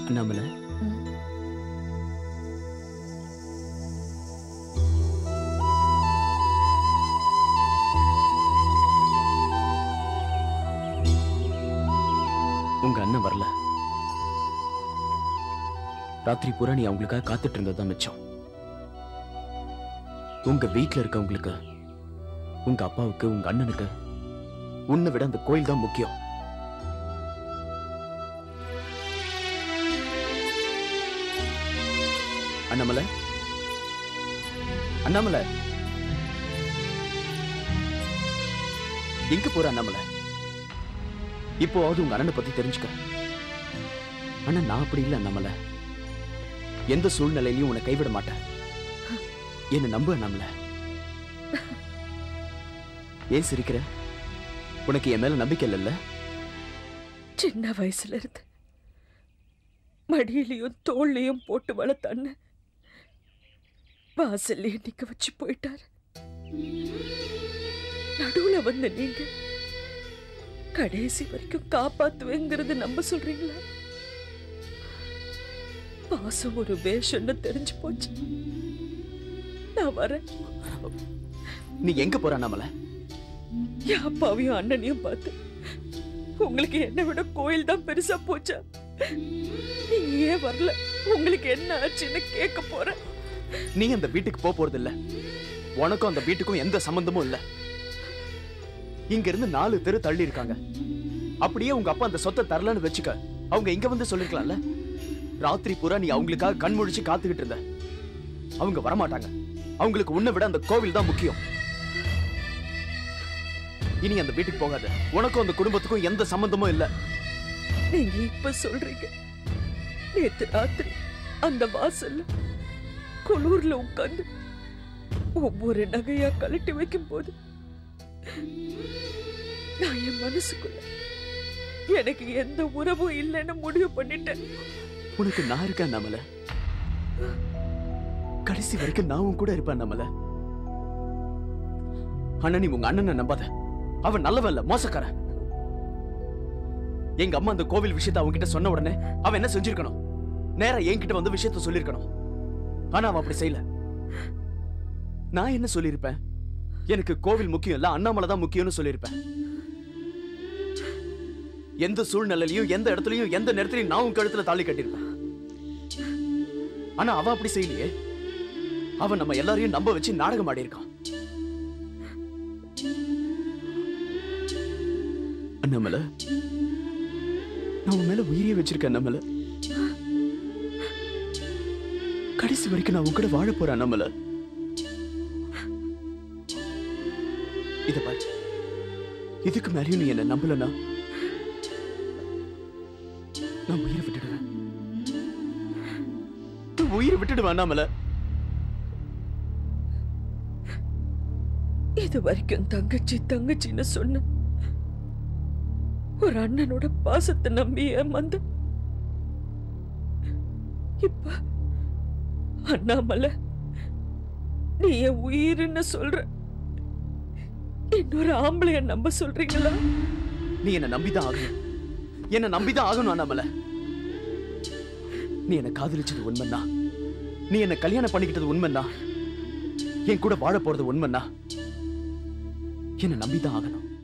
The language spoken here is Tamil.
அண்ணாமலை, உங்க அண்ணன் வரல. ராத்திரி பூரா நீ அவங்களுக்காக காத்துட்டு இருந்ததுதான் மிச்சம். உங்க வீட்டுல இருக்கவங்களுக்கு, உங்க அப்பாவுக்கு, உங்க அண்ணனுக்கு உன்னை விட அந்த கோயில் தான் முக்கியம். அண்ணாமலை, அண்ணாமலை, எங்க போற அண்ணாமலை? இப்போவாவது உங்க அண்ணனை பத்தி தெரிஞ்சுக்க. ஆனா நான் அப்படி இல்லை அண்ணாமலை. எந்த சூழ்நிலையிலையும் உன்னை கைவிட மாட்டேன். என்ன நம்பு அண்ணாமலை. ஏன் சிரிக்கிற? உனக்கு என் மேல நம்பிக்கை இல்லைல்ல? சின்ன வயசுல இருந்து மடியிலையும் தோல்லையும் போட்டு வளர்த்தான்னு வாசல்லையே நிக்க வச்சு போயிட்டாரு. நடுவுல வந்து நீங்க கடைசி வரைக்கும் காப்பாத்துவேங்கிறது நம்ப சொல்றீங்களா? பாசம் ஒரு வேஷம்னு தெரிஞ்சு போச்சு. நான் வரேன். நீ எங்க போற அண்ணாமலை? என் அப்பாவையும் அண்ணனையும் பார்த்து உங்களுக்கு என்ன விட கோயில் தான் பெருசா போச்சா? நீங்க ஏன் வரல? உங்களுக்கு என்ன ஆச்சுன்னு கேட்க போற. நீ அந்த வீட்டுக்கு போறது இல்ல. உனக்கும் அந்த வீட்டுக்கும் எந்த சம்பந்தமும் இல்ல. இங்க இருந்து 4 தெரு தள்ளி இருக்காங்க. அப்படியே உங்க அப்பா அந்த சொத்தை தரலன்னு வச்சுக்க, அவங்க இங்க வந்து சொல்லிருக்கலாம்ல. ராத்திரி பூரா நீ அவங்களுக்காக கண் முழிச்சு காத்துக்கிட்டு இருந்த. அவங்க வரமாட்டாங்க. அவங்களுக்கு உன்னை விட அந்த கோவில் தான் முக்கியம். இனி அந்த வீட்டுக்கு போகாத. உனக்கும் அந்த குடும்பத்துக்கும் எந்த சம்பந்தமும் இல்ல. நீங்க இப்ப சொல்றீங்க. நேத்து ராத்திரி அந்த வாசல்ல குளூர்ல உட்கார்ந்து ஒவ்வொரு நகையா கழட்டி வைக்கும் போது நான் என் மனசுக்குள்ள எனக்கு எந்த உறவும் இல்லைன்னு முடிவு பண்ணிட்டேன். உனக்கு நான் இருக்கேன் அண்ணாமலை. கடைசி வரைக்கும் நான் உன் கூட இருப்பேன் அண்ணாமலை. ஆனா நீ உங்க அண்ணனை நம்பாத. அவன் நல்லவன் இல்ல, மோசக்காரன். எங்க அம்மா அந்த கோவில் விஷயத்தை அவங்க கிட்ட சொன்ன உடனே அவன் என்ன செஞ்சிருக்கணும்? நேரா என்கிட்ட வந்து விஷயத்த சொல்லிருக்கணும். ஆனா அவன் அப்படி செய்யல. நான் என்ன சொல்லிருப்பேன்? எனக்கு கோவில் முக்கியம் இல்ல, அண்ணாமலை தான் முக்கியம்னு சொல்லிருப்பேன். எந்த சூழ்நிலையிலையும், எந்த இடத்துலயும், எந்த நேரத்திலையும் நான் உன் கழுத்துல தாலி கட்டிருப்பேன். ஆனா அவன் அப்படி செய்யலையே. அவன் நம்ம எல்லாரையும் நம்ப வச்சு நாடகம் ஆடி இருக்கான். அண்ணாமலை, நான் உன் மேல உயிரியே வச்சிருக்கேன் அண்ணாமலை. கடைசி வரைக்கும் நான் உன் கூட வாழ போறேன் அண்ணாமலை. இத பாரு, இதுக்கு மேலேயும் நீ என்ன நம்பலனா நான் உயிரை விட்டுடுவேன். உயிரை விட்டுடுவேன் அண்ணாமலை. இது வரைக்கும் தங்கச்சி தங்கச்சின்னு சொன்ன ஒரு அண்ணனோட பாசத்தை நம்பி ஏமாந்த இப்ப அண்ணாமலை நீ என் உயிர்னு சொல்ற. இன்னொரு ஆம்பளைய நம்ப சொல்றீங்களா? நீ என்ன நம்பிதான் ஆகணும். என்ன நம்பிதான் ஆகணும் அண்ணாமலை. நீ என்ன காதலிச்சது உண்மைன்னா, நீ என்ன கல்யாணம் பண்ணிக்கிட்டது உண்மைன்னா, என் கூட வாழ போறது உண்மைன்னா என்ன நம்பிதான் ஆகணும்.